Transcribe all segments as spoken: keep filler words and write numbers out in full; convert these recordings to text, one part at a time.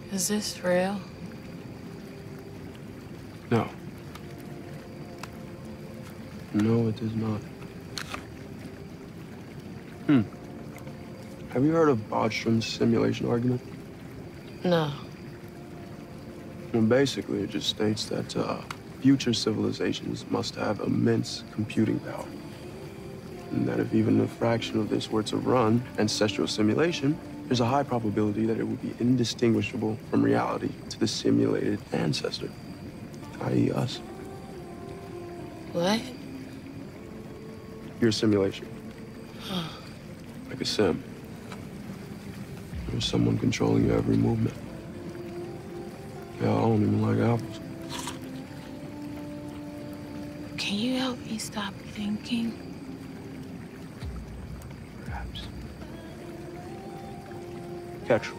Is this real? No. No, it is not. Hmm. Have you heard of Bostrom's simulation argument? No. Well, basically, it just states that uh, future civilizations must have immense computing power. And that if even a fraction of this were to run ancestral simulation, there's a high probability that it would be indistinguishable from reality to the simulated ancestor, that is us. What? Your simulation. Huh. Like a sim. There's someone controlling your every movement. Yeah, I don't even like apples. Can you help me stop thinking? Perhaps. Catch.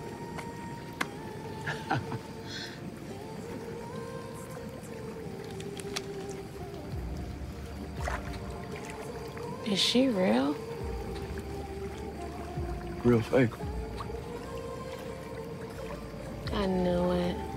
Is she real? Real fake. I knew it.